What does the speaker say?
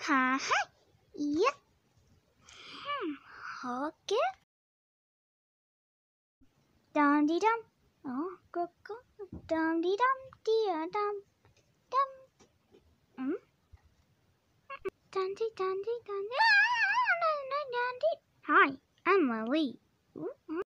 Ha ha. Yep. Okay. Dum dee dum. Oh, go go. Dum dee dum dee dum dum. Dum dee dum dee dum. Hi, I'm Lily.